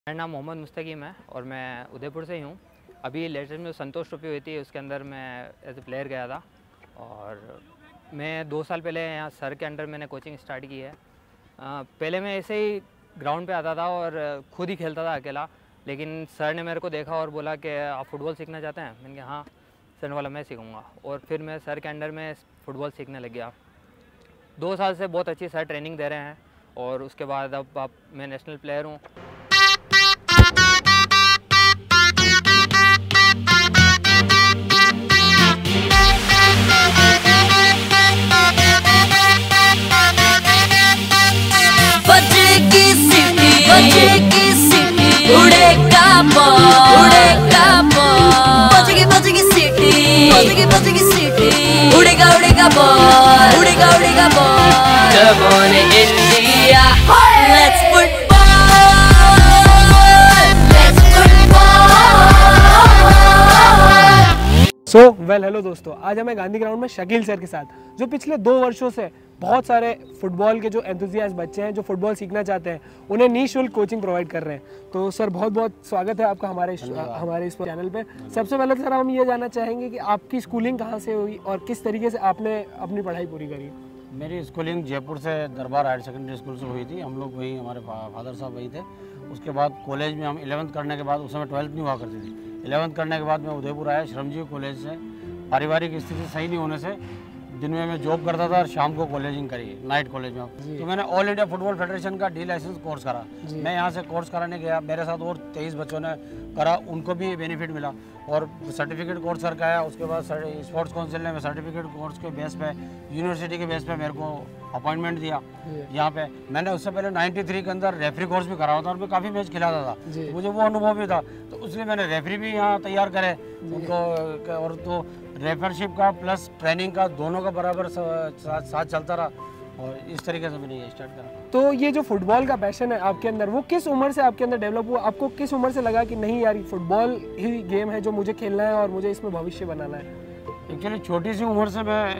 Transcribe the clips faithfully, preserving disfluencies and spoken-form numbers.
मेरा नाम मोहम्मद मुस्तकीम है और मैं उदयपुर से ही हूँ। अभी लेटेस्ट में संतोष ट्रॉफी हुई थी, उसके अंदर मैं एज ए प्लेयर गया था और मैं दो साल पहले यहाँ सर के अंडर मैंने कोचिंग स्टार्ट की है। आ, पहले मैं ऐसे ही ग्राउंड पे आता था और खुद ही खेलता था अकेला, लेकिन सर ने मेरे को देखा और बोला कि आप फुटबॉल सीखना चाहते हैं। मैंने कहा हाँ। सर वाला मैं सीखूँगा और फिर मैं सर के अंडर में फ़ुटबॉल सीखने लग गया। दो साल से बहुत अच्छी सर ट्रेनिंग दे रहे हैं और उसके बाद अब आप मैं नेशनल प्लेयर हूँ। उड़ेगा बॉल, उड़ेगा बॉल, बजेगी बजेगी सीटी, बजेगी बजेगी सीटी, उड़ेगा उड़ेगा बॉल, उड़ेगा उड़ेगा ball. Come on India, let's football, let's football। So well hello दोस्तों, आज हमें गांधी ग्राउंड में शकील सर के साथ, जो पिछले दो वर्षों से बहुत सारे फुटबॉल के जो एंथुसियास्ट बच्चे हैं जो फुटबॉल सीखना चाहते हैं उन्हें निःशुल्क कोचिंग प्रोवाइड कर रहे हैं। तो सर बहुत बहुत स्वागत है आपका हमारे हमारे इस चैनल पे। सबसे पहले तो सर हम ये जानना चाहेंगे कि आपकी स्कूलिंग कहाँ से हुई और किस तरीके से आपने अपनी पढ़ाई पूरी करी। मेरी स्कूलिंग जयपुर से दरबार हायर सेकेंडरी स्कूल से हुई थी। हम लोग वहीं, हमारे फादर साहब वहीं थे। उसके बाद कॉलेज में हम इलेवंथ करने के बाद, उस समय ट्वेल्थ नहीं हुआ करती थी, इलेवंथ करने के बाद मैं उदयपुर आया श्रमजीवी कॉलेज से। पारिवारिक स्थिति सही नहीं होने से दिन में मैं जॉब करता था और शाम को कॉलेजिंग करी नाइट कॉलेज में। तो मैंने ऑल इंडिया फुटबॉल फेडरेशन का डी लाइसेंस कोर्स करा। मैं यहाँ से कोर्स कराने गया, मेरे साथ और तेईस बच्चों ने करा, उनको भी बेनिफिट मिला और सर्टिफिकेट कोर्स करके आया। उसके बाद स्पोर्ट्स काउंसिल ने सर्टिफिकेट कोर्स के बेस पे, यूनिवर्सिटी के बेस पे मेरे को अपॉइंटमेंट दिया यहाँ पे। मैंने उससे पहले तिरानवे के अंदर रेफरी कोर्स भी करा हुआ था और मैं काफ़ी मैच खिलाता था, तो मुझे वो अनुभव भी था। तो उसलिए मैंने रेफरी भी यहाँ तैयार करे उनको, और तो रेफरशिप का प्लस ट्रेनिंग का दोनों का बराबर साथ साथ चलता रहा और इस तरीके से मैंने ये स्टार्ट करा। तो ये जो फुटबॉल का पैशन है आपके अंदर, वो किस उम्र से आपके अंदर डेवलप हुआ? आपको किस उम्र से लगा कि नहीं यार, फुटबॉल ही गेम है जो मुझे खेलना है और मुझे इसमें भविष्य बनाना है? एक्चुअली छोटी सी उम्र से मैं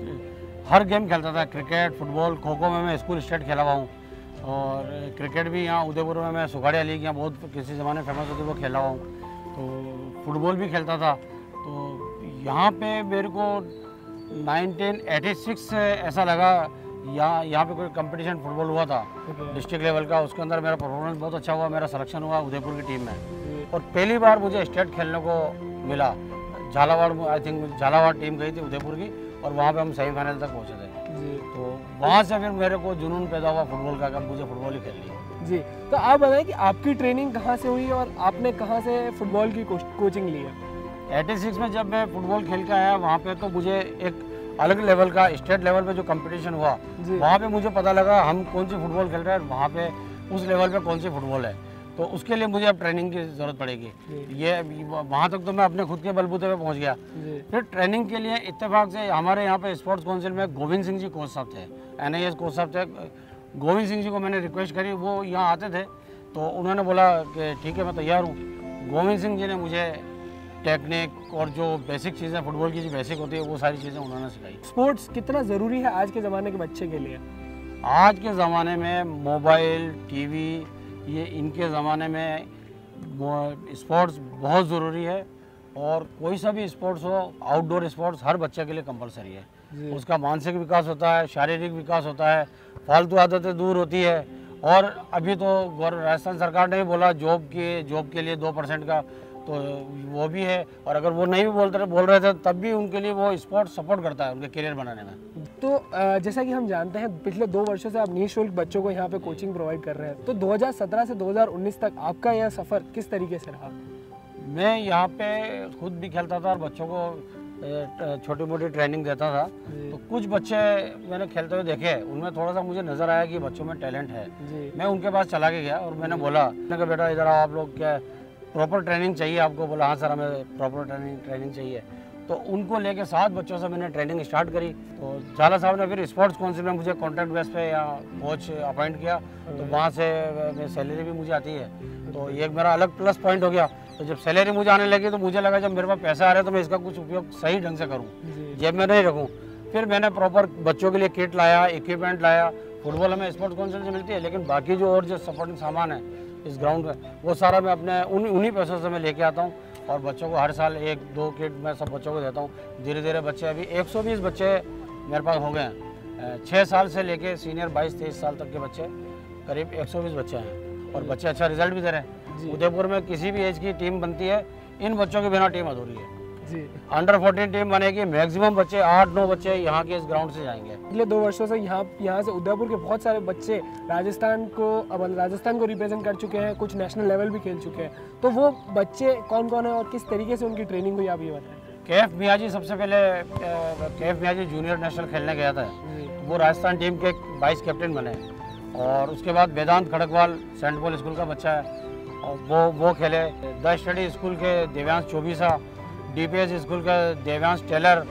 हर गेम खेलता था। क्रिकेट, फुटबॉल, खो खो में मैं स्कूल स्टेट खेला हुआ हूँ और क्रिकेट भी यहाँ उदयपुर में मैं सुखाड़िया लीग यहाँ बहुत किसी ज़माने फेमस होती वो खेला हुआ हूँ। तो फुटबॉल भी खेलता था। तो यहाँ पे मेरे को नाइनटीन एटी सिक्स से ऐसा लगा, यहाँ यहाँ पे कोई कंपटीशन फुटबॉल हुआ था डिस्ट्रिक्ट लेवल का, उसके अंदर मेरा परफॉर्मेंस बहुत अच्छा हुआ, मेरा सिलेक्शन हुआ उदयपुर की टीम में और पहली बार मुझे स्टेट खेलने को मिला। Jhalawar, I think Jhalawar team गई थी उदयपुर की और वहाँ पे हम सेमीफाइनल तक पहुँचे थे। तो वहाँ से फिर मेरे को जुनून पैदा हुआ फुटबॉल का, मुझे फुटबॉल ही खेलनी है। जी, तो आप बताएं कि आपकी ट्रेनिंग कहाँ से हुई और आपने कहाँ से फुटबॉल की कोचिंग ली है? छियासी में जब मैं फुटबॉल खेल के आया वहाँ पे, तो मुझे एक अलग लेवल का स्टेट लेवल पे जो कंपटीशन हुआ वहाँ पे मुझे पता लगा हम कौन सी फुटबॉल खेल रहे हैं, वहाँ पे उस लेवल पे कौन सी फुटबॉल है। तो उसके लिए मुझे अब ट्रेनिंग की ज़रूरत पड़ेगी। ये वहाँ तक तो मैं अपने खुद के बलबूते पे पहुँच गया। फिर ट्रेनिंग के लिए इत्तेफाक से हमारे यहाँ पे स्पोर्ट्स काउंसिल में गोविंद सिंह जी कोच साहब थे, एन आई एस कोच साहब थे। गोविंद सिंह जी को मैंने रिक्वेस्ट करी, वो यहाँ आते थे, तो उन्होंने बोला कि ठीक है मैं तैयार हूँ। गोविंद सिंह जी ने मुझे टेक्निक और जो बेसिक चीज़ें फुटबॉल की जो बेसिक होती है वो सारी चीज़ें उन्होंने सिखाई। स्पोर्ट्स कितना ज़रूरी है आज के ज़माने के बच्चे के लिए? आज के ज़माने में मोबाइल, टीवी, ये इनके ज़माने में स्पोर्ट्स बहुत ज़रूरी है और कोई सा भी स्पोर्ट्स हो, आउटडोर स्पोर्ट्स हर बच्चे के लिए कंपलसरी है। उसका मानसिक विकास होता है, शारीरिक विकास होता है, फालतू आदतें दूर होती है। और अभी तो राजस्थान सरकार ने भी बोला जॉब के जॉब के लिए दो परसेंट का, तो वो भी है। और अगर वो नहीं भी बोलते रहे बोल रहे थे तब भी उनके लिए वो स्पोर्ट सपोर्ट करता है उनके करियर बनाने में। तो जैसा कि हम जानते हैं पिछले दो वर्षों से आप निःशुल्क बच्चों को यहाँ पे कोचिंग प्रोवाइड कर रहे हैं, तो दो हज़ार सत्रह से दो हज़ार उन्नीस तक आपका यह सफ़र किस तरीके से रहा? मैं यहाँ पे खुद भी खेलता था और बच्चों को छोटी मोटी ट्रेनिंग देता था। तो कुछ बच्चे मैंने खेलते हुए देखे, उनमें थोड़ा सा मुझे नज़र आया कि बच्चों में टैलेंट है। मैं उनके पास चला के गया और मैंने बोला, मैंने कहा बेटा इधर आओ, आप लोग क्या प्रॉपर ट्रेनिंग चाहिए आपको? बोला हाँ सर हमें प्रॉपर ट्रेनिंग ट्रेनिंग चाहिए। तो उनको लेके सात बच्चों से मैंने ट्रेनिंग स्टार्ट करी। तो झाला साहब ने फिर स्पोर्ट्स काउंसिल में मुझे कॉन्ट्रैक्ट बेस पे या कोच अपॉइंट किया, तो वहाँ से सैलरी भी मुझे आती है, तो ये एक मेरा अलग प्लस पॉइंट हो गया। तो जब सैलरी मुझे आने लगी तो मुझे लगा जब मेरे पास पैसा आ रहा है तो मैं इसका कुछ उपयोग सही ढंग से करूँ, जेब में नहीं रखूँ। फिर मैंने प्रॉपर बच्चों के लिए किट लाया, इक्विपमेंट लाया। फुटबॉल हमें स्पोर्ट्स काउंसिल से मिलती है, लेकिन बाकी जो और जो सपोर्टिंग सामान है इस ग्राउंड में, वो सारा मैं अपने उन उन्हीं पैसों से मैं लेके आता हूँ और बच्चों को हर साल एक दो किट मैं सब बच्चों को देता हूँ। धीरे धीरे बच्चे, अभी एक सौ बीस बच्चे मेरे पास हो गए हैं। छः साल से लेके सीनियर बाईस तेईस साल तक के बच्चे, करीब एक सौ बीस बच्चे हैं और बच्चे अच्छा रिजल्ट भी दे रहे हैं। उदयपुर में किसी भी एज की टीम बनती है, इन बच्चों के बिना टीम अधूरी है जी। अंडर फोर्टीन टीम बनेगी, मैक्सिमम बच्चे आठ नौ बच्चे यहाँ के इस ग्राउंड से जाएंगे। पिछले दो वर्षों से यहाँ यहाँ से उदयपुर के बहुत सारे बच्चे राजस्थान को अब राजस्थान को रिप्रेजेंट कर चुके हैं, कुछ नेशनल लेवल भी खेल चुके हैं। तो वो बच्चे कौन कौन है और किस तरीके से उनकी ट्रेनिंग हुई, आप ये बताएं। कैफ मियाजी सबसे पहले, कैफ मियाजी जूनियर नेशनल खेलने गया था, वो राजस्थान टीम के वाइस कैप्टन बने। और उसके बाद Vedant Khadakwal Saint Paul school का बच्चा है और वो वो खेले। द स्टडी स्कूल के देव्यांश चौबीसा, डीपीएस स्कूल का देव्यांश टेलर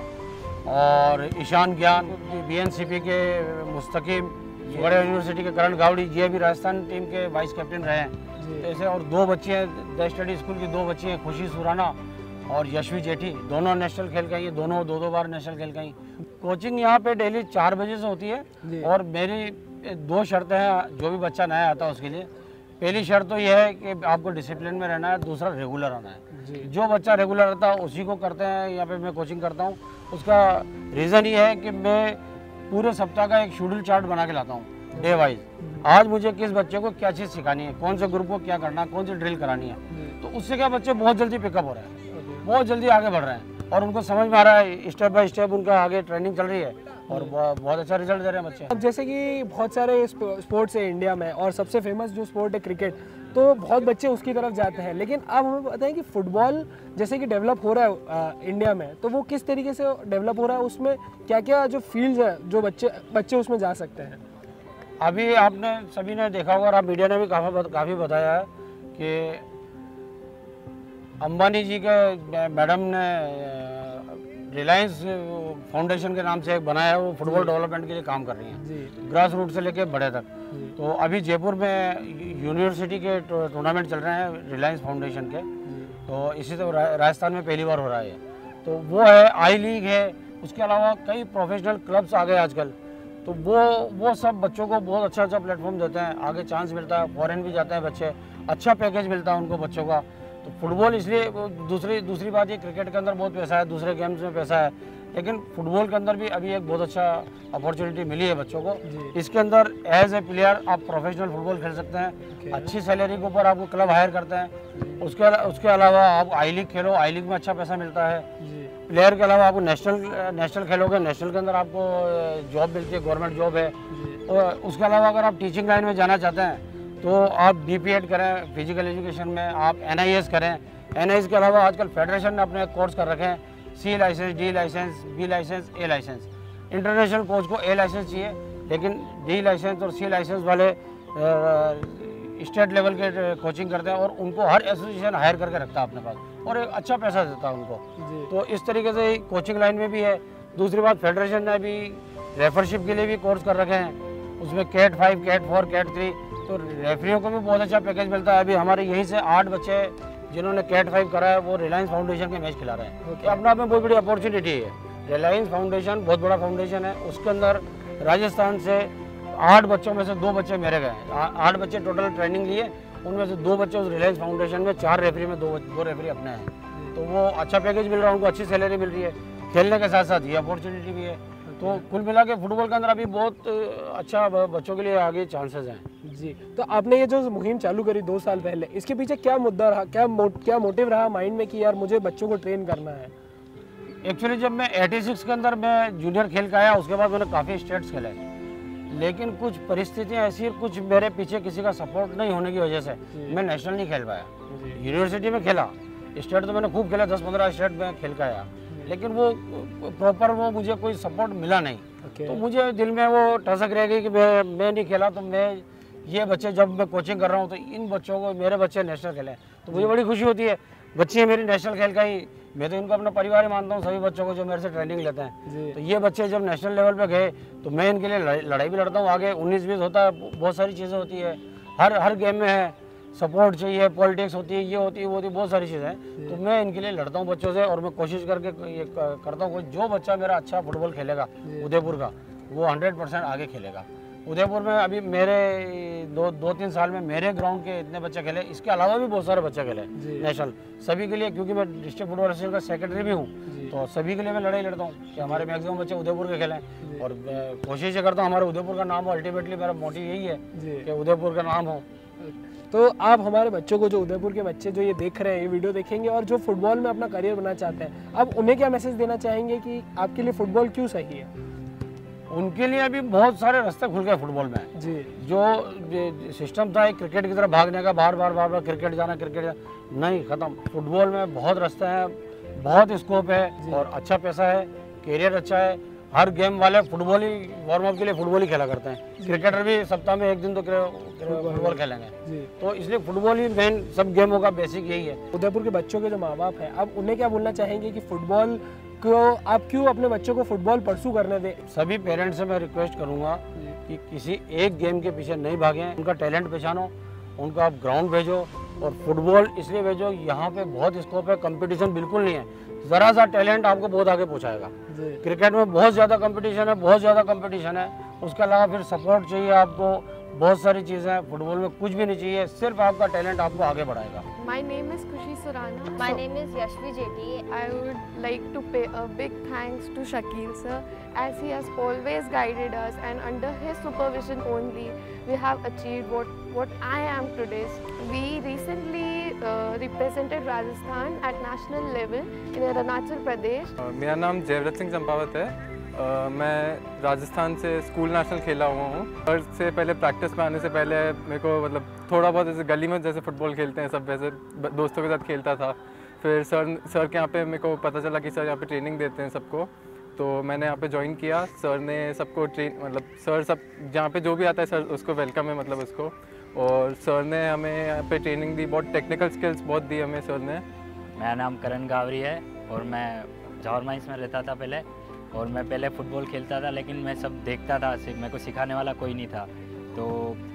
और ईशान ज्ञान, बीएनसीपी के मुस्तकीम, बड़े यूनिवर्सिटी के करण गावड़ी, ये भी राजस्थान टीम के वाइस कैप्टन रहे हैं। ऐसे और दो बच्चे हैं द स्टडी स्कूल की, दो बच्चे हैं, खुशी सुराना और यशवी जेठी, दोनों नेशनल खेल गई, दोनों दो दो बार नेशनल खेल गई। कोचिंग यहाँ पे डेली चार बजे से होती है और मेरी दो शर्तें हैं जो भी बच्चा नया आता है उसके लिए। पहली शर्त तो यह है कि आपको डिसिप्लिन में रहना है, दूसरा रेगुलर आना है। जो बच्चा रेगुलर रहता है उसी को करते हैं, यहाँ पे मैं कोचिंग करता हूँ। उसका रीज़न ये है कि मैं पूरे सप्ताह का एक शेड्यूल चार्ट बना के लाता हूँ डे वाइज। आज मुझे किस बच्चे को क्या चीज़ सिखानी है, कौन से ग्रुप को क्या करना है, कौन सी ड्रिल करानी है, तो उससे क्या बच्चे बहुत जल्दी पिकअप हो रहे हैं, बहुत जल्दी आगे बढ़ रहे हैं और उनको समझ में आ रहा है, स्टेप बाय स्टेप उनका आगे ट्रेनिंग चल रही है और बहुत अच्छा रिजल्ट दे रहे हैं बच्चे। अब जैसे कि बहुत सारे स्पोर्ट्स है इंडिया में और सबसे फेमस जो स्पोर्ट है क्रिकेट, तो बहुत बच्चे उसकी तरफ जाते हैं। लेकिन अब हमें पता है कि फुटबॉल जैसे कि डेवलप हो रहा है आ, इंडिया में, तो वो किस तरीके से डेवलप हो रहा है, उसमें क्या क्या जो फील्ड्स है जो बच्चे बच्चे उसमें जा सकते हैं। अभी आपने सभी ने देखा होगा और आप मीडिया ने भी काफ़ी काफ़ी बताया है कि अंबानी जी के मैडम ने रिलायंस फाउंडेशन के नाम से एक बनाया है, वो फुटबॉल डेवलपमेंट के लिए काम कर रही हैं, ग्रास रूट से लेके बड़े तक। तो अभी जयपुर में यूनिवर्सिटी के टूर्नामेंट चल रहे हैं रिलायंस फाउंडेशन के, तो इसी तो राजस्थान में पहली बार हो रहा है। तो वो है, आई लीग है, उसके अलावा कई प्रोफेशनल क्लब्स आ गए आजकल। तो वो वो सब बच्चों को बहुत अच्छा अच्छा प्लेटफॉर्म देते हैं, आगे चांस मिलता है, फॉरेन भी जाते हैं बच्चे, अच्छा पैकेज मिलता है उनको बच्चों का। तो फुटबॉल इसलिए, दूसरी दूसरी बात ये क्रिकेट के अंदर बहुत पैसा है, दूसरे गेम्स में पैसा है, लेकिन फुटबॉल के अंदर भी अभी एक बहुत अच्छा अपॉर्चुनिटी मिली है बच्चों को। इसके अंदर एज ए प्लेयर आप प्रोफेशनल फुटबॉल खेल सकते हैं, अच्छी सैलरी के ऊपर आपको क्लब हायर करते हैं। उसके उसके अलावा आप आई लीग खेलो, आई लीग में अच्छा पैसा मिलता है। प्लेयर के अलावा आपको नेशनल नेशनल खेलोगे, नेशनल के अंदर आपको जॉब मिलती है, गवर्नमेंट जॉब है। और उसके अलावा अगर आप टीचिंग लाइन में जाना चाहते हैं तो आप डी पी एड करें फिजिकल एजुकेशन में, आप एन आई एस करें। एन आई एस के अलावा आजकल फेडरेशन ने अपने कोर्स कर रखे हैं, C licence, D licence, B licence, A licence. International coach को ए लाइसेंस चाहिए, लेकिन डी लाइसेंस और सी लाइसेंस वाले स्टेट लेवल के कोचिंग करते हैं और उनको हर एसोसिएशन हायर करके रखता है अपने पास और एक अच्छा पैसा देता है उनको। तो इस तरीके से कोचिंग लाइन में भी है। दूसरी बात, फेडरेशन ने भी रेफरशिप के लिए भी कोर्स कर रखे हैं, उसमें cat five, cat four, cat three. तो रेफरियों को भी बहुत अच्छा पैकेज मिलता है। अभी हमारे यहीं से आठ बच्चे जिन्होंने कैट फाइव करा है वो रिलायंस फाउंडेशन के मैच खिला रहे हैं। okay. तो अपने आप में बहुत बड़ी अपॉर्चुनिटी है। रिलायंस फाउंडेशन बहुत बड़ा फाउंडेशन है, उसके अंदर राजस्थान से आठ बच्चों में से दो बच्चे मेरे गए। आठ बच्चे टोटल ट्रेनिंग लिए, उनमें से दो बच्चे उस रिलायंस फाउंडेशन में, चार रेफरी में दो दो रेफरी अपने हैं। तो वो अच्छा पैकेज मिल रहा है, उनको अच्छी सैलरी मिल रही है, खेलने के साथ साथ ये अपॉर्चुनिटी भी है। तो कुल मिला के फुटबॉल के अंदर अभी बहुत अच्छा बच्चों के लिए आगे चांसेस हैं। जी, तो आपने ये जो मुहिम चालू करी दो साल पहले, इसके पीछे क्या मुद्दा रहा, क्या मो, क्या मोटिव रहा माइंड में कि यार मुझे बच्चों को ट्रेन करना है? एक्चुअली जब मैं छियासी के अंदर मैं जूनियर खेल के आया, उसके बाद मैंने काफ़ी स्टेट्स खेले, लेकिन कुछ परिस्थितियाँ ऐसी, कुछ मेरे पीछे किसी का सपोर्ट नहीं होने की वजह से मैं नेशनल नहीं खेल पाया। यूनिवर्सिटी में खेला, स्टेट तो मैंने खूब खेला, दस पंद्रह स्टेट में खेल के आया, लेकिन वो प्रॉपर वो मुझे कोई सपोर्ट मिला नहीं। okay. तो मुझे दिल में वो टसक रह गई कि मैं मैं नहीं खेला, तो मैं ये बच्चे, जब मैं कोचिंग कर रहा हूँ तो इन बच्चों को, मेरे बच्चे नेशनल खेले, तो मुझे बड़ी खुशी होती है। बच्चे मेरी नेशनल खेल का ही, मैं तो इनको अपना परिवार ही मानता हूँ, सभी बच्चों को जो मेरे से ट्रेनिंग लेते हैं। तो ये बच्चे जब नेशनल लेवल पे गए तो मैं इनके लिए लड़ाई भी लड़ता हूँ। आगे उन्नीस बीस होता है, बहुत सारी चीज़ें होती है, हर हर गेम में है, सपोर्ट चाहिए, पॉलिटिक्स होती है, ये होती है, वो होती है, बहुत सारी चीज़ें हैं। तो मैं इनके लिए लड़ता हूँ बच्चों से, और मैं कोशिश करके ये करता हूँ जो बच्चा मेरा अच्छा फुटबॉल खेलेगा उदयपुर का, वो हंड्रेड परसेंट आगे खेलेगा। उदयपुर में अभी मेरे दो दो तीन साल में मेरे ग्राउंड के इतने बच्चे खेले, इसके अलावा भी बहुत सारे बच्चे खेले नेशनल, सभी के लिए, क्योंकि मैं डिस्ट्रिक्ट फुटबॉल एसोसिएशन का सेक्रेटरी भी हूँ, तो सभी के लिए मैं लड़ाई लड़ता हूँ कि हमारे मैक्सिमम बच्चे उदयपुर के खेलें, और कोशिश करता हूँ हमारे उदयपुर का नाम हो। अल्टीमेटली मेरा मोटिव यही है कि उदयपुर का नाम हो। तो आप हमारे बच्चों को, जो उदयपुर के बच्चे जो ये देख रहे हैं, ये वीडियो देखेंगे और जो फुटबॉल में अपना करियर बनाना चाहते हैं, आप उन्हें क्या मैसेज देना चाहेंगे कि आपके लिए फुटबॉल क्यों सही है? उनके लिए अभी बहुत सारे रास्ते खुल गए फुटबॉल में जी। जो सिस्टम था एक क्रिकेट की तरफ भागने का, बार बार बार बार क्रिकेट जाना क्रिकेट जाना, नहीं, ख़त्म। फुटबॉल में बहुत रास्ते हैं, बहुत स्कोप है और अच्छा पैसा है, कैरियर अच्छा है। हर गेम वाले फुटबॉल ही वार्म अप के लिए फुटबॉल ही खेला करते हैं, क्रिकेटर भी सप्ताह में एक दिन तो फुटबॉल खेलेंगे, तो इसलिए फुटबॉल ही मेन सब गेमों का बेसिक यही है। उदयपुर के बच्चों के जो माँ बाप हैं, आप उन्हें क्या बोलना चाहेंगे कि फुटबॉल को आप क्यों अपने बच्चों को फुटबॉल परसू करने दें? सभी पेरेंट्स से मैं रिक्वेस्ट करूंगा कि किसी एक गेम के पीछे नहीं भागें, उनका टैलेंट पहचानो, उनका आप ग्राउंड भेजो, और फुटबॉल इसलिए भेजो, यहाँ पे बहुत स्कोप है, कंपटीशन बिल्कुल नहीं है, ज़रा सा टैलेंट आपको बहुत आगे पहुँचाएगा। क्रिकेट में बहुत ज़्यादा कंपटीशन है, बहुत ज़्यादा कंपटीशन है, उसके अलावा फिर सपोर्ट चाहिए आपको, बहुत सारी चीज़ें। फुटबॉल में कुछ भी नहीं चाहिए, सिर्फ आपका टैलेंट आपको आगे बढ़ाएगा। My name is Kushi Surana. My name is Yashvi Jeti. I would like to pay a big thanks to Shakil sir, as he has always guided us, and under his supervision only we have achieved what what I am today. We recently uh, represented Rajasthan at national level in Arunachal Pradesh. uh, मेरा नाम जयव्रत सिंह चंपावत है। uh, मैं राजस्थान से school national खेला हुआ हूँ, और से पहले प्रैक्टिस में आने से पहले मेरे को मतलब थोड़ा बहुत ऐसे गली में जैसे फुटबॉल खेलते हैं सब, वैसे दोस्तों के साथ खेलता था। फिर सर सर के यहाँ पे मेरे को पता चला कि सर यहाँ पे ट्रेनिंग देते हैं सबको, तो मैंने यहाँ पे ज्वाइन किया। सर ने सबको ट्रेन मतलब सर सब जहाँ पे जो भी आता है सर उसको वेलकम है मतलब उसको, और सर ने हमें यहाँ पे ट्रेनिंग दी, बहुत टेक्निकल स्किल्स बहुत दी हमें सर ने। मेरा नाम करण गावरी है और मैं जौहर माइंस में रहता था पहले, और मैं पहले फ़ुटबॉल खेलता था, लेकिन मैं सब देखता था, मेरे को सिखाने वाला कोई नहीं था। तो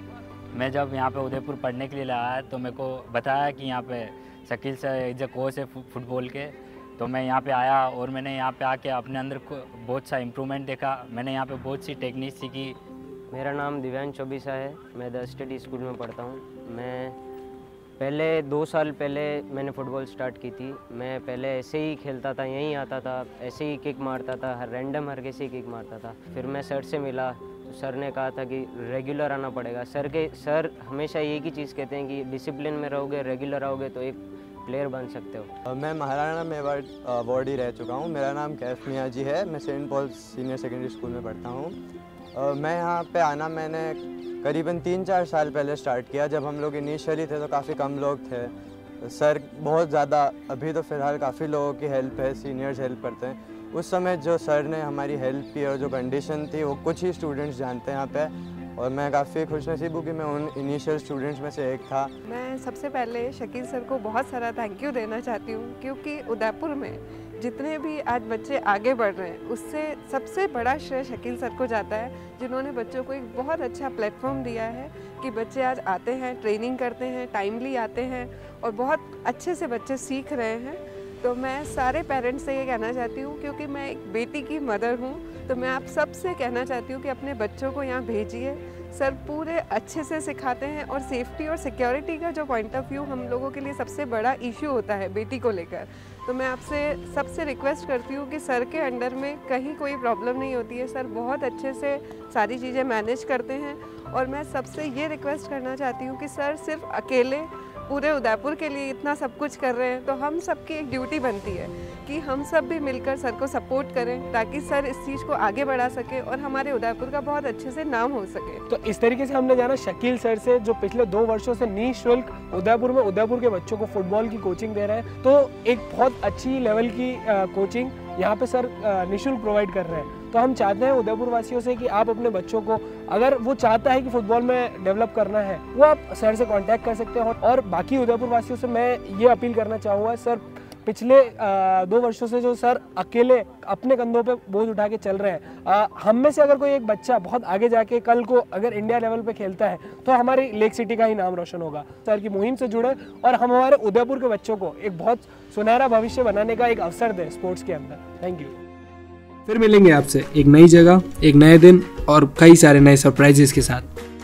मैं जब यहाँ पे उदयपुर पढ़ने के लिए आया तो मेरे को बताया कि यहाँ पे Shakeel sir as a coach है फुटबॉल के, तो मैं यहाँ पे आया और मैंने यहाँ पे आके अपने अंदर को बहुत सा इम्प्रूवमेंट देखा। मैंने यहाँ पे बहुत सी टेक्निक सीखी। मेरा नाम दिव्यांश चौबीसा है, मैं द स्टडी स्कूल में पढ़ता हूँ। मैं पहले दो साल पहले मैंने फ़ुटबॉल स्टार्ट की थी। मैं पहले ऐसे ही खेलता था, यहीं आता था, ऐसे ही किक मारता था, हर रैंडम हर कैसे ही किक मारता था। फिर मैं सर से मिला तो सर ने कहा था कि रेगुलर आना पड़ेगा। सर के सर हमेशा एक ही चीज़ कहते हैं कि डिसिप्लिन में रहोगे, रेगुलर आओगे तो एक प्लेयर बन सकते हो। मैं महाराणा मेवाड़ वार्ड ही रह चुका हूँ। मेरा नाम कैफ मियाँ जी है, मैं Saint Paul senior secondary school में पढ़ता हूँ। मैं यहाँ पे आना मैंने करीबन तीन चार साल पहले स्टार्ट किया। जब हम लोग इनिशियली थे तो काफ़ी कम लोग थे, सर बहुत ज़्यादा, अभी तो फ़िलहाल काफ़ी लोगों की हेल्प है, सीनियर्स हेल्प करते हैं। उस समय जो सर ने हमारी हेल्प की और जो कंडीशन थी वो कुछ ही स्टूडेंट्स जानते हैं यहाँ पे, और मैं काफ़ी खुशनसीब हूँ कि मैं उन इनिशियल स्टूडेंट्स में से एक था। मैं सबसे पहले शकील सर को बहुत सारा थैंक यू देना चाहती हूँ, क्योंकि उदयपुर में जितने भी आज बच्चे आगे बढ़ रहे हैं उससे सबसे बड़ा श्रेय शकील सर को जाता है, जिन्होंने बच्चों को एक बहुत अच्छा प्लेटफॉर्म दिया है कि बच्चे आज आते हैं, ट्रेनिंग करते हैं, टाइमली आते हैं और बहुत अच्छे से बच्चे सीख रहे हैं। तो मैं सारे पेरेंट्स से ये कहना चाहती हूँ, क्योंकि मैं एक बेटी की मदर हूँ, तो मैं आप सब से कहना चाहती हूँ कि अपने बच्चों को यहाँ भेजिए। सर पूरे अच्छे से सिखाते हैं, और सेफ्टी और सिक्योरिटी का जो पॉइंट ऑफ व्यू हम लोगों के लिए सबसे बड़ा इशू होता है बेटी को लेकर, तो मैं आपसे सबसे रिक्वेस्ट करती हूँ कि सर के अंडर में कहीं कोई प्रॉब्लम नहीं होती है। सर बहुत अच्छे से सारी चीज़ें मैनेज करते हैं, और मैं सबसे ये रिक्वेस्ट करना चाहती हूँ कि सर सिर्फ अकेले पूरे उदयपुर के लिए इतना सब कुछ कर रहे हैं, तो हम सबकी एक ड्यूटी बनती है कि हम सब भी मिलकर सर को सपोर्ट करें, ताकि सर इस चीज़ को आगे बढ़ा सके और हमारे उदयपुर का बहुत अच्छे से नाम हो सके। तो इस तरीके से हमने जाना शकील सर से, जो पिछले दो वर्षों से निःशुल्क उदयपुर में उदयपुर के बच्चों को फुटबॉल की कोचिंग दे रहे हैं। तो एक बहुत अच्छी लेवल की कोचिंग यहाँ पे सर निःशुल्क प्रोवाइड कर रहे हैं। तो हम चाहते हैं उदयपुर वासियों से कि आप अपने बच्चों को, अगर वो चाहता है कि फुटबॉल में डेवलप करना है, वो आप सर से कांटेक्ट कर सकते हैं। और बाकी उदयपुर वासियों से मैं ये अपील करना चाहूँगा, सर पिछले दो वर्षों से जो सर अकेले अपने कंधों पे बोझ उठा के चल रहे हैं, हम में से अगर कोई एक बच्चा बहुत आगे जाके कल को अगर इंडिया लेवल पे खेलता है तो हमारी लेक सिटी का ही नाम रोशन होगा। सर की मुहिम से जुड़े और हम हमारे उदयपुर के बच्चों को एक बहुत सुनहरा भविष्य बनाने का एक अवसर दें स्पोर्ट्स के अंदर। Thank you. फिर मिलेंगे आपसे एक नई जगह, एक नए दिन और कई सारे नए सरप्राइजेस के साथ।